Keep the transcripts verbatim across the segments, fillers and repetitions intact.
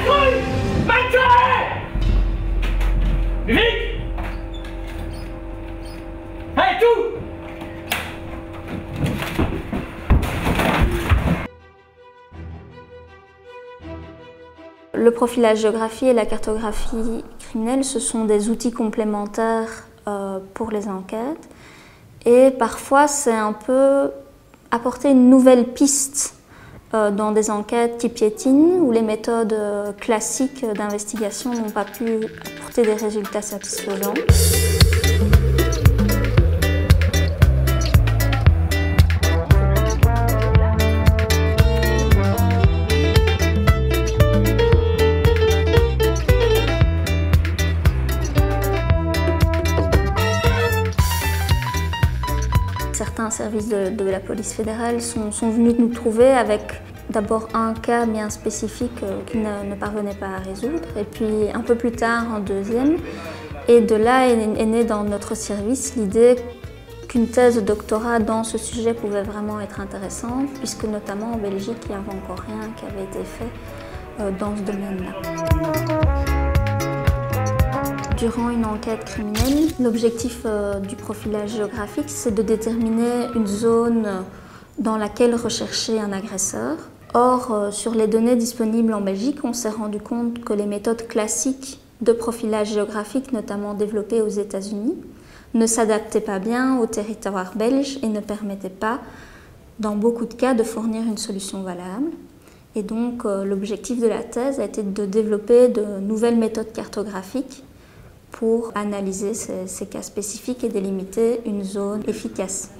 Patrouille! Maintien! Vite! Hey, tout! Le profilage géographie et la cartographie criminelle, ce sont des outils complémentaires euh, pour les enquêtes. Et parfois, c'est un peu apporter une nouvelle piste euh, dans des enquêtes qui piétinent, où les méthodes euh, classiques d'investigation n'ont pas pu apporter des résultats satisfaisants. Certains services de, de la police fédérale sont, sont venus nous trouver avec d'abord un cas bien spécifique euh, qu'ils ne, ne parvenaient pas à résoudre, et puis un peu plus tard un deuxième. Et de là est, est née dans notre service l'idée qu'une thèse de doctorat dans ce sujet pouvait vraiment être intéressante, puisque notamment en Belgique, il n'y avait encore rien qui avait été fait euh, dans ce domaine-là. Durant une enquête criminelle, l'objectif euh, du profilage géographique, c'est de déterminer une zone dans laquelle rechercher un agresseur. Or, euh, sur les données disponibles en Belgique, on s'est rendu compte que les méthodes classiques de profilage géographique, notamment développées aux États-Unis, ne s'adaptaient pas bien au territoire belge et ne permettaient pas, dans beaucoup de cas, de fournir une solution valable. Et donc, euh, l'objectif de la thèse a été de développer de nouvelles méthodes cartographiques pour analyser ces, ces cas spécifiques et délimiter une zone efficace.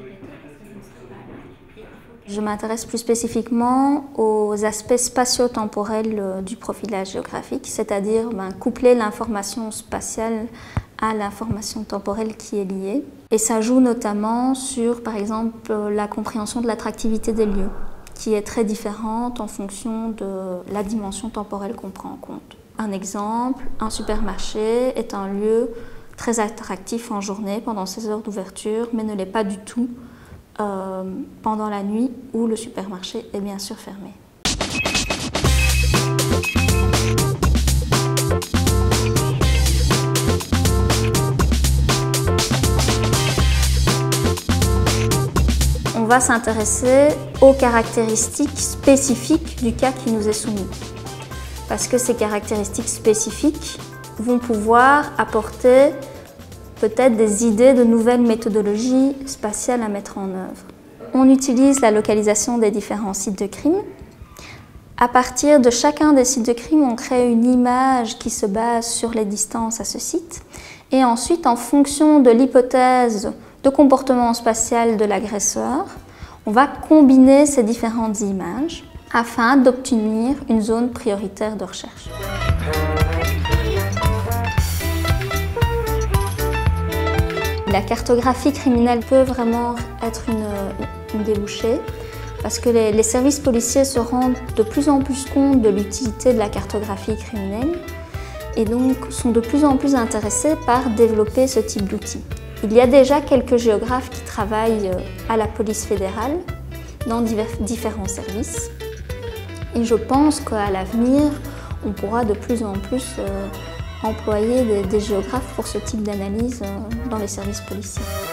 Je m'intéresse plus spécifiquement aux aspects spatio-temporels du profilage géographique, c'est-à-dire ben, coupler l'information spatiale à l'information temporelle qui est liée. Et ça joue notamment sur, par exemple, la compréhension de l'attractivité des lieux, qui est très différente en fonction de la dimension temporelle qu'on prend en compte. Un exemple, un supermarché est un lieu très attractif en journée pendant ses heures d'ouverture, mais ne l'est pas du tout euh, pendant la nuit où le supermarché est bien sûr fermé. On va s'intéresser aux caractéristiques spécifiques du cas qui nous est soumis. Parce que ces caractéristiques spécifiques vont pouvoir apporter peut-être des idées de nouvelles méthodologies spatiales à mettre en œuvre. On utilise la localisation des différents sites de crime. À partir de chacun des sites de crime, on crée une image qui se base sur les distances à ce site. Et ensuite, en fonction de l'hypothèse de comportement spatial de l'agresseur, on va combiner ces différentes images afin d'obtenir une zone prioritaire de recherche. La cartographie criminelle peut vraiment être une, une débouchée parce que les, les services policiers se rendent de plus en plus compte de l'utilité de la cartographie criminelle et donc sont de plus en plus intéressés par développer ce type d'outils. Il y a déjà quelques géographes qui travaillent à la police fédérale dans divers, différents services. Et je pense qu'à l'avenir, on pourra de plus en plus euh, employer des, des géographes pour ce type d'analyse euh, dans les services policiers.